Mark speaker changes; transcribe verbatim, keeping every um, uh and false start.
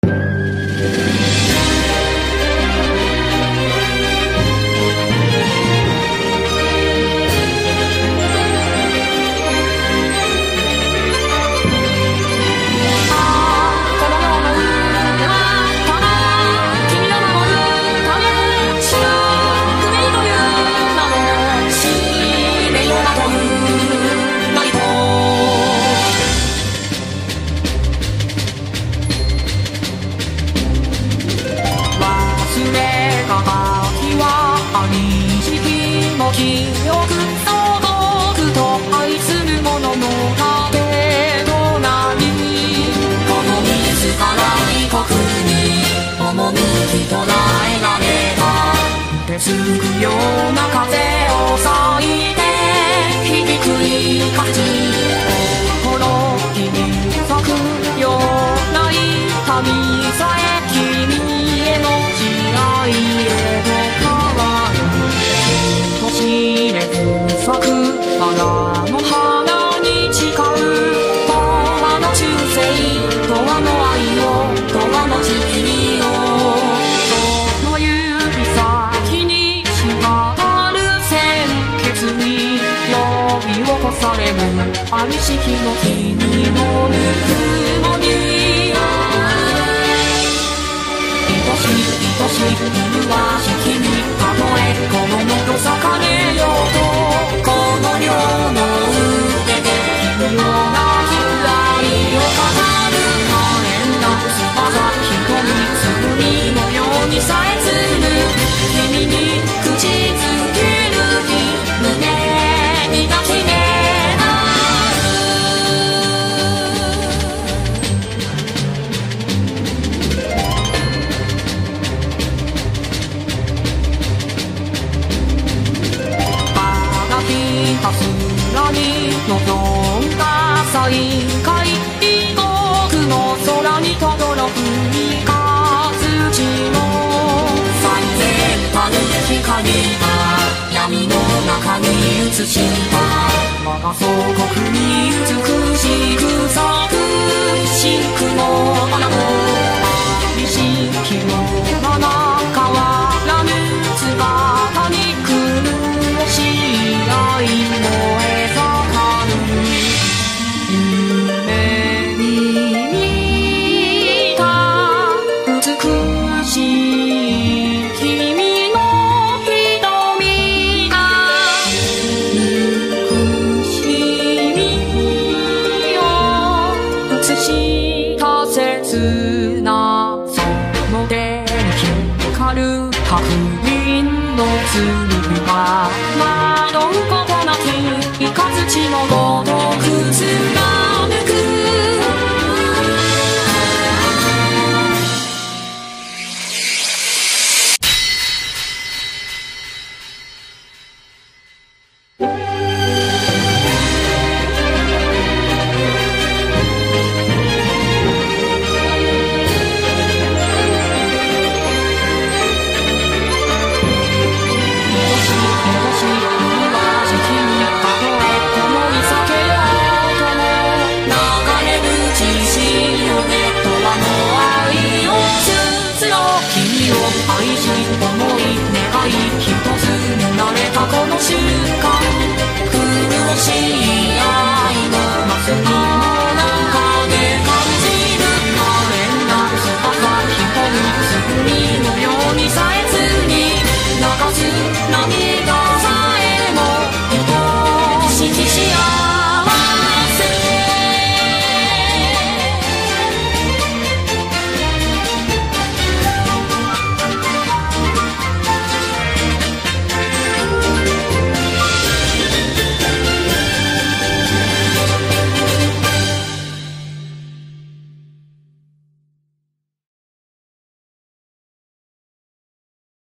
Speaker 1: 記憶相続と愛する者の壁となり、この自ら異国に赴き捉えられた手すくような風を裂いて響くいかつ心に咲くような痛みさえ君への慈愛へと変わる。人知れず咲くバラの花に誓う永遠の忠誠、永遠の愛を、永遠の慈悲を、その指先にしがある鮮血に呼び起こされる愛しきの君のぬくもり。愛しい愛しい麗しきにたとえこの喉裂かれようと、この両の腕で君のなき愛を語る可憐な翼、瞳紡ぎのようにさえつる君に口づける日、胸に抱きめかすらに望んだ再会、異国の空に轟く三日月の最前端の光が闇の中に映した我が祖国に美しく咲く真紅の花も愛しきのまま変わらぬ姿に苦しい愛燃え盛る。夢に見た美しい君の瞳が憎しみを映した切なその手に光る白銀の剣が惑うことなきイカズチのごとく